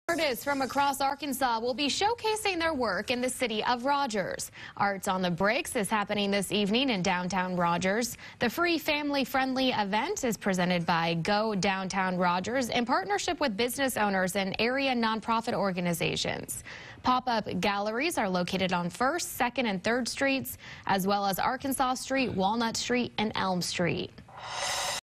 Artists from across Arkansas will be showcasing their work in the city of Rogers. Arts on the Bricks is happening this evening in downtown Rogers. The free family-friendly event is presented by Go Downtown Rogers in partnership with business owners and area nonprofit organizations. Pop-up galleries are located on 1st, 2nd, and 3rd Streets, as well as Arkansas Street, Walnut Street, and Elm Street.